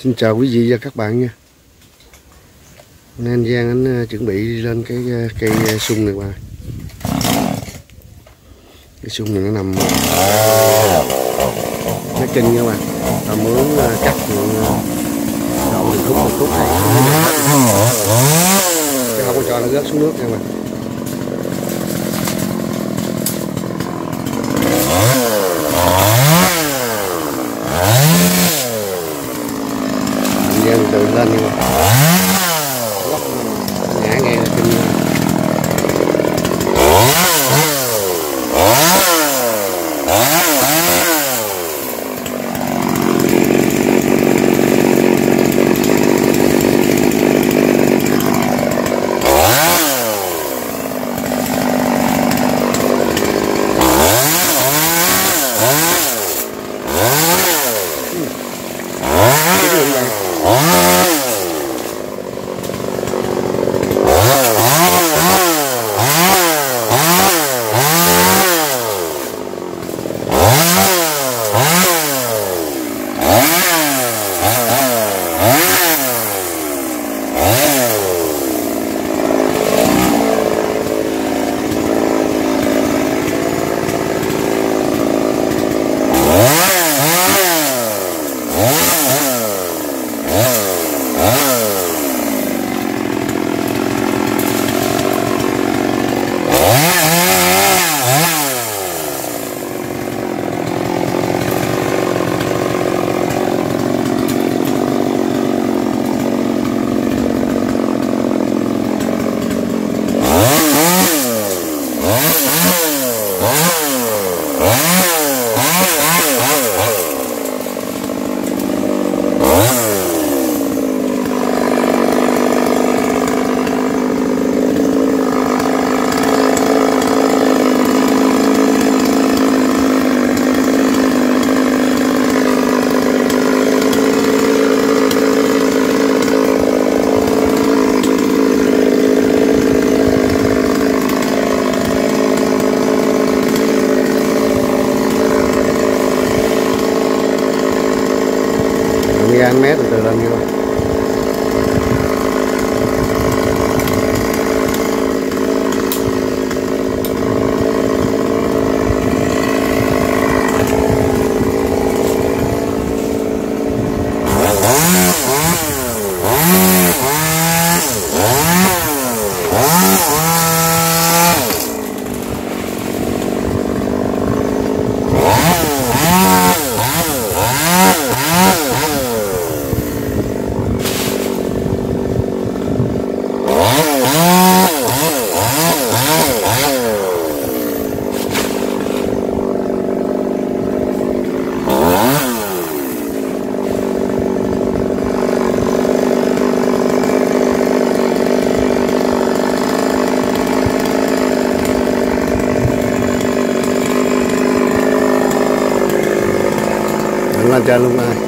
Xin chào quý vị và các bạn nha. Nên Giang anh chuẩn bị đi lên cái cây sung này mà. Cái sung này nó nằm nó kinh nha bạn. Ta muốn cắt đậu được khúc này chứ không có cho nó rớt xuống nước nha bạn. Giang tự lên nha bạn. Ngã nghe kinh. Anh mé từ từ lên nha bạn. Lên trên luôn này.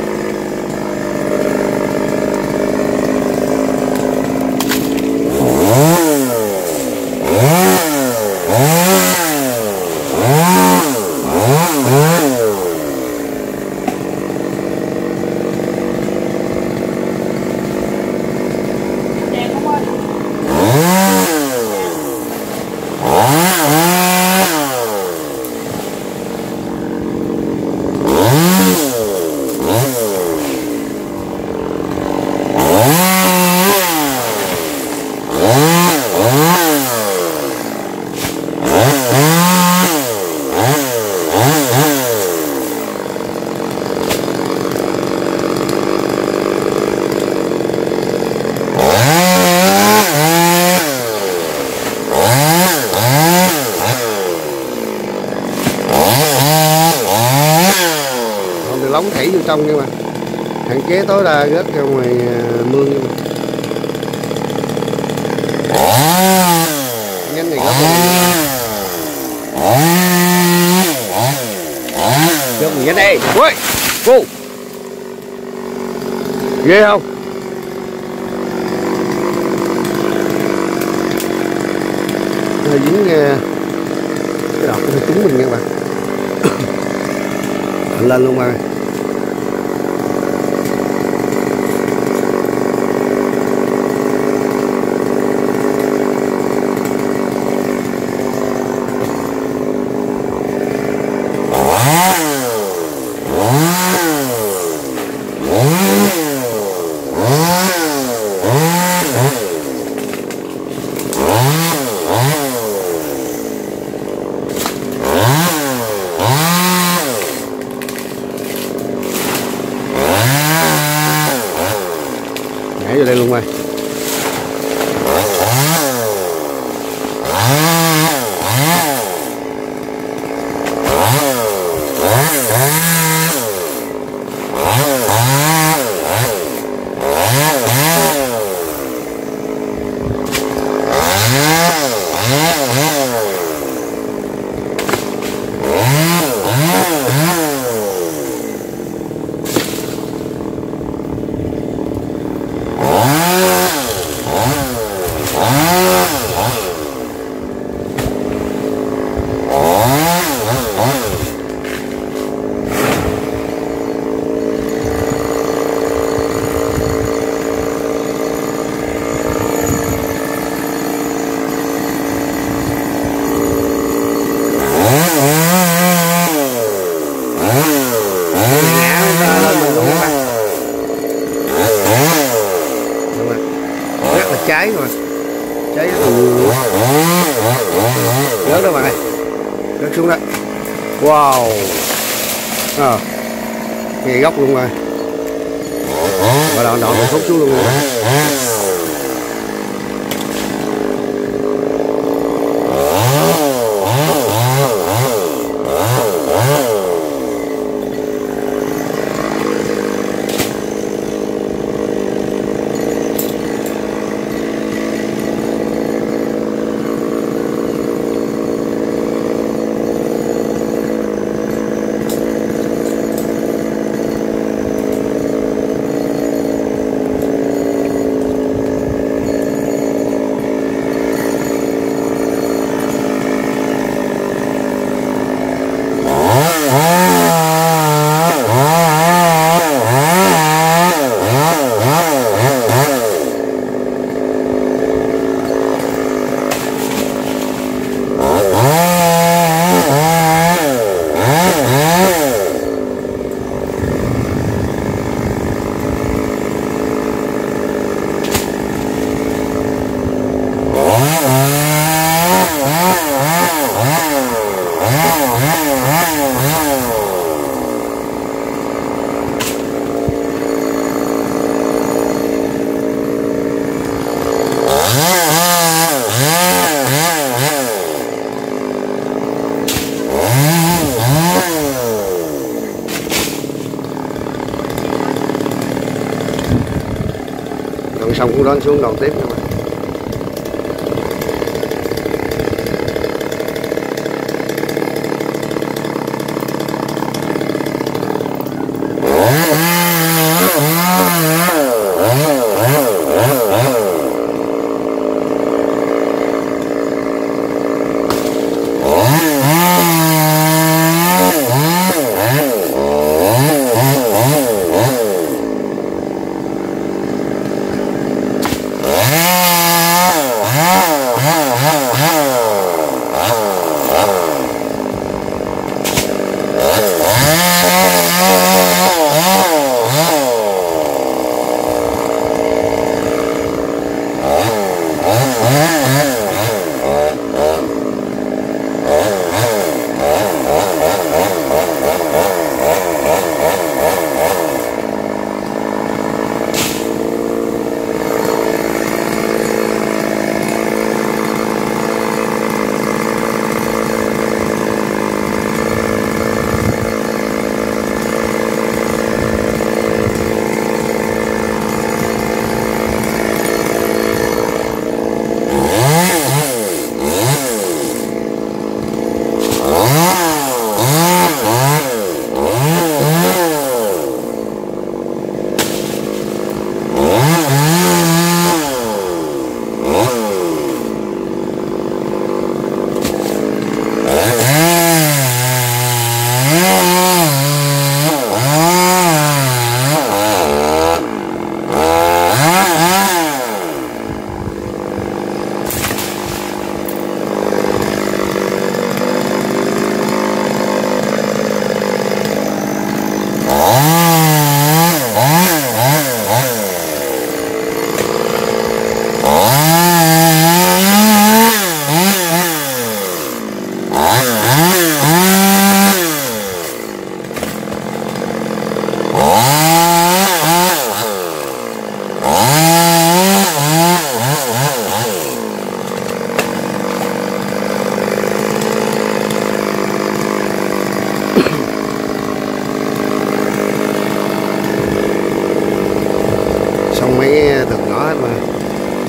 Lóng thảy vô trong nha bạn, hạn chế tối đa rớt ra ngoài mương nha bạn. Nhánh này rất rớt mình nhánh đây. Ui, cô ghê không? Hơi dính cái đọt nó trúng mình nha bạn. Lên luôn mà. nhảy vô đây luôn quay. Cháy mà cháy rớt đó bạn ơi, rớt xuống đó. Wow, ngay góc luôn rồi, và đoạn đoạn hút xuống luôn rồi. Xong cũng lên xuống đầu tiếp nữa mà.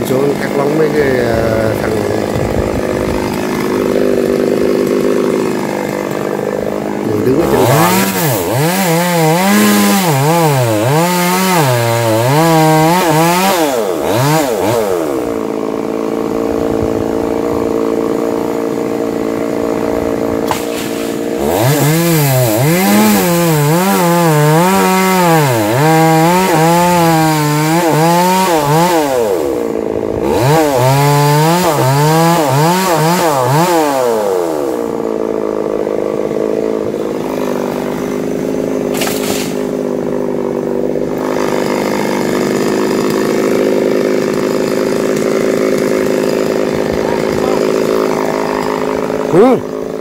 xuống cắt lóng mấy cái thằng mình đứng ở trên bò. Ừ.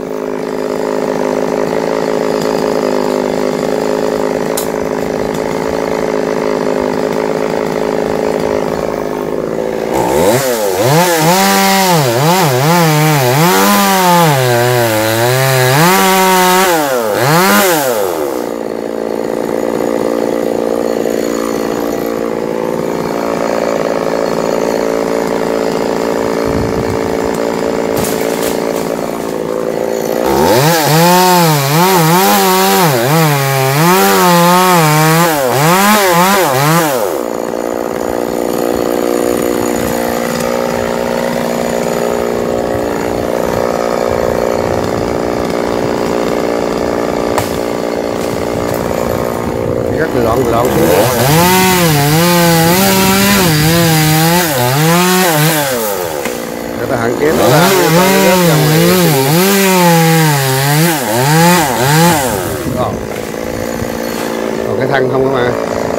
Cắt từ đoạn xuống người ta hạn chế nó ra còn cái thân không có mà.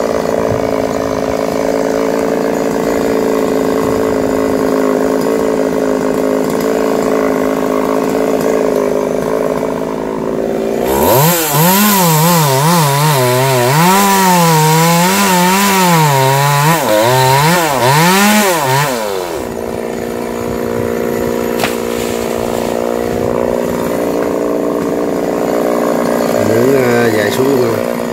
Dài xuống luôn.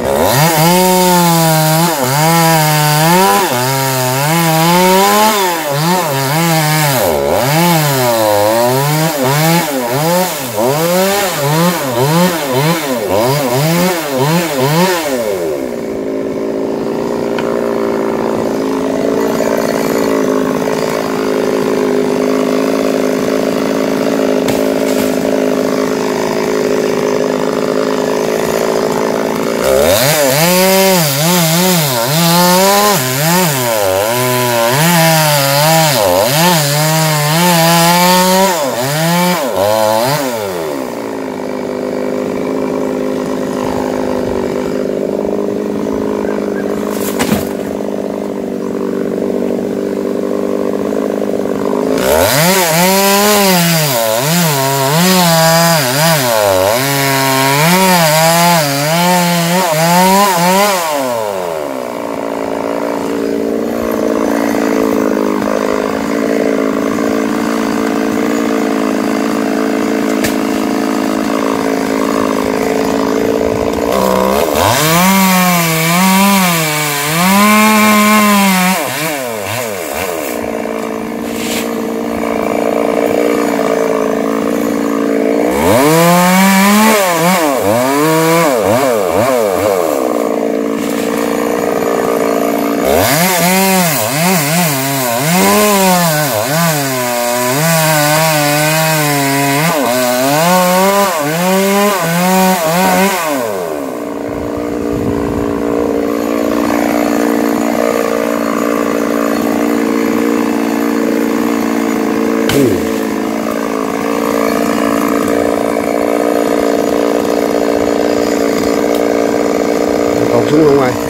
Còn xuống luôn rồi,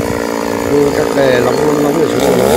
cắt cái lóng rồi xuống nữa.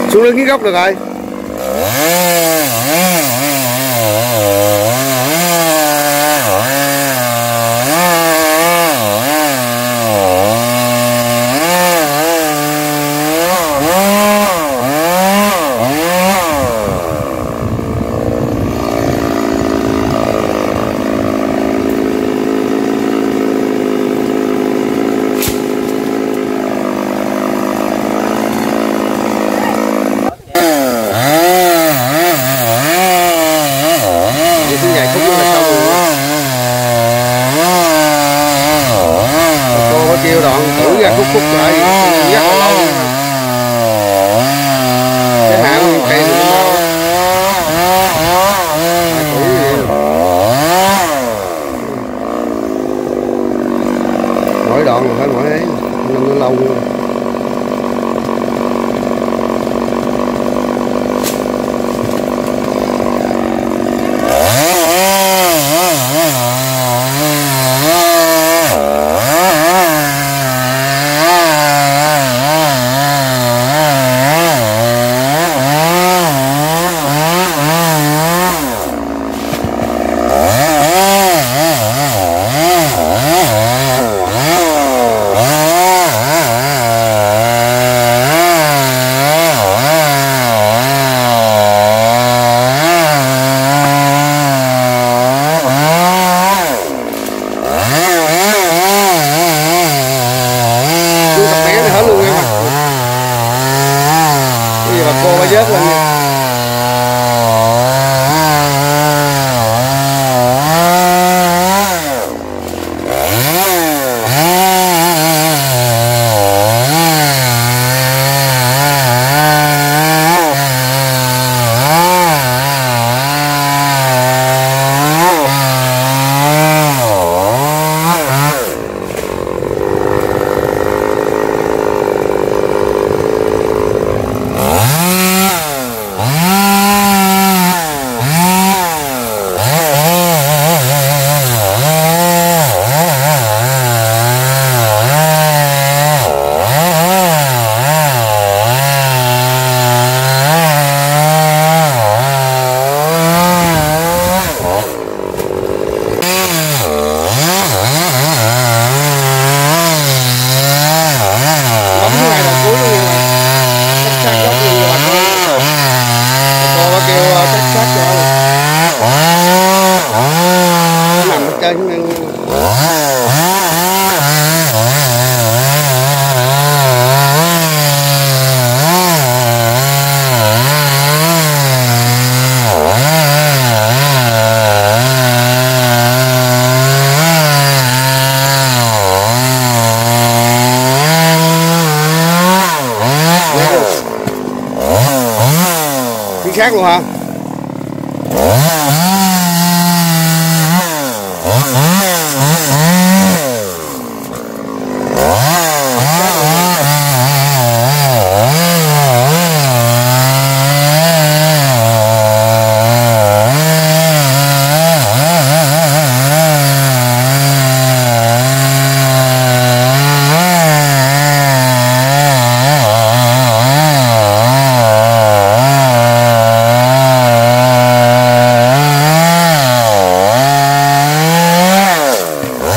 Xuống lưng cái gốc được rồi. Cái vài khúc nữa là xong rồi. Cô có kêu đoạn thử ra khúc lại rất là lâu. Cái hạ nguyên cây thì nó mau. Mỗi đoạn là phải mỗi ấy, nên nó lâu luôn. Cô mới vớt lên nha. Chính xác luôn hả?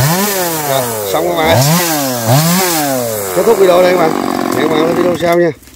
Xong các bạn, kết thúc video đây các bạn, hẹn các bạn ở video sau nha.